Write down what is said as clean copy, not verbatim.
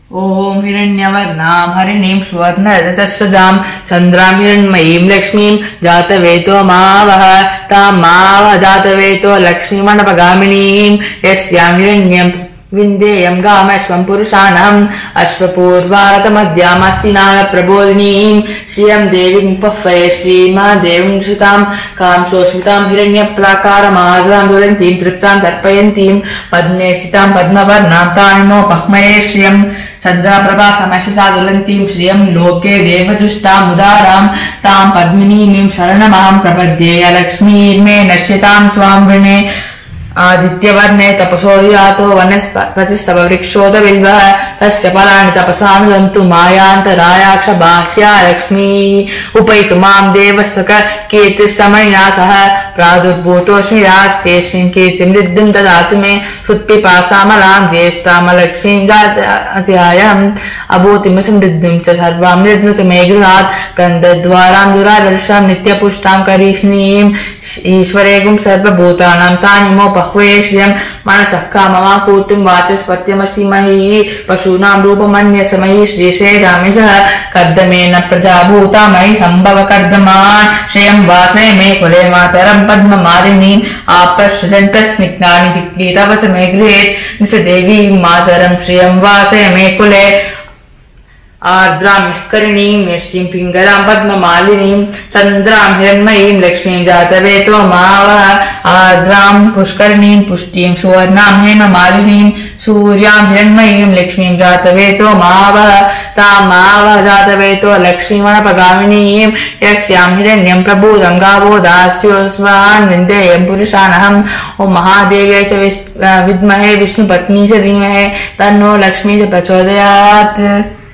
ओम हिरण्यवर्णां हरिणीं सुवर्णरजतस्रजां चन्द्रां हिरण्मयीं लक्ष्मीं जातवेतो मावह तां मावह जातवेतो लक्ष्मीमनपगामिनीं यस्यां हिरण्यं विन्देयं गामश्वं पुरुषाणम् अश्वपूर्वारतमद्यामस्ति नागप्रबोधिनीं श्रियं देवीं पह्वये श्रीमादेवीं श्रुतां कांसोस्मितां हिरण्यप्राकारमार्द्रां ज्वलन्तीं तृप्तां तर्पयन्तीं पद्मे स्थितां पद्मवर्णां तानिनो पह्मये श्रियं चन्द्राप्रभा समशसा ज्वलन्तीं श्रियं लोके देवजुष्टामुदारां तां पद्मिनीं शरणमहं प्रपद्ये लक्ष्मीर्मे नश्यतां त्वां वृणे आदित्यवर्णे तपसो यातो वनस्पतिस्तव वृक्षोत बिल्वः तस्य फलानि तपसानुदन्तु मायान्तरायाक्ष बाह्या लक्ष्मी उपैतु मां देवसक कीर्तिस्तमणिना सह प्रादुर्भूतोऽस्मि रास्तेऽस्मिन् कीर्तिं रिद्धिं ददातु मे सुत्पिपासामलां ज्येष्ठामलक्ष्मीं दास्यामि अभूतिं समृद्धिं च सर्वां निर्णुत मे गृहात् गन्धद्वारां दुरादर्शां नित्यपुष्टां करीष्णीं ईश्वरेगुं सर्वभूतानां तानि पह्वये श्रियं मनसः काममाकूर्तिं वाचस्पत्यमसीमहि पशूनां रूपमन्यसमयि श्रीशेषामिषः कर्दमेन प्रजाभूता मयि सम्भव कर्दमान् श्रियं वासे मे कुले मातरं पद्ममालिनीम् आपश्यजन्तः स्निग्धानि जिग्नीतवस मे गृहे निशदेवीं मातरं श्रियं वासे मे कुले आर्द्रां करणीं यष्टिं पिङ्गलां पद्ममालिनीं चन्द्रां हिरण्मयीं लक्ष्मीं जातवेतो मावह आर्द्रां पुष्करणीं पुष्टिं सुवर्णां हेममालिनीं सूर्यां हिरण्मयीं लक्ष्मीं जातवेतो मावह तां मावह जातवेतो लक्ष्मीमनपगामिनीं यस्यां हिरण्यं प्रभूतं गावो दास्योऽस्वान् विन्देयं पुरुषानहम् ॐ महादेव्यै च विद्महे विष्णुपत्नी च धीमहि तन्नो लक्ष्मी च प्रचोदयात्।